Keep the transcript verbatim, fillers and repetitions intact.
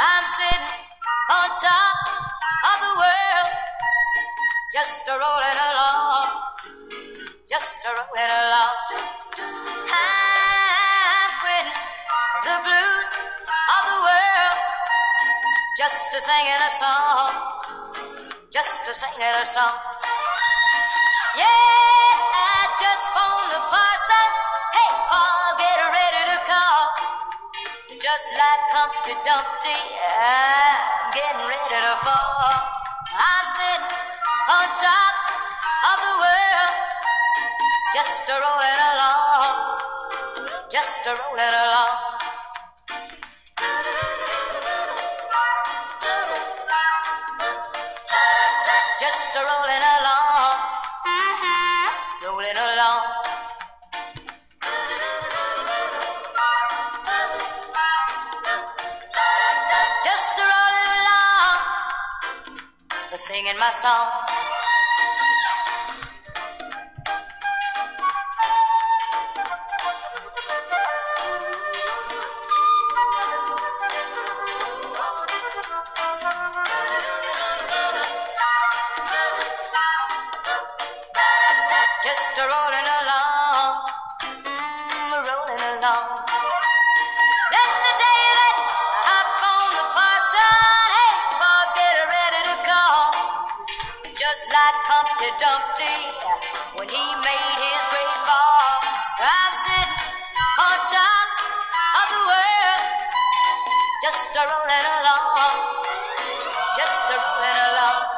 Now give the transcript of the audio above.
I'm sitting on top of the world, just a rolling along, just a rolling along. I'm quitting the blues of the world, just a singing a song, just a singing a song. Yeah, I just phoned the parson. Hey, Paul, get ready to call. Just like Humpty Dumpty, I'm getting ready to fall. I'm sitting on top of the world, just a rolling along, just a rolling along. Just a rolling along, mm-hmm, rolling along. Just a rolling along, singing my song. Just a rolling along, mm, rolling along. Let me tell you that I phoned the parson. Hey, Paul, get ready to call. Just like Humpty Dumpty when he made his great fall. I'm sitting on top of the world, just a rolling along, just a rolling along.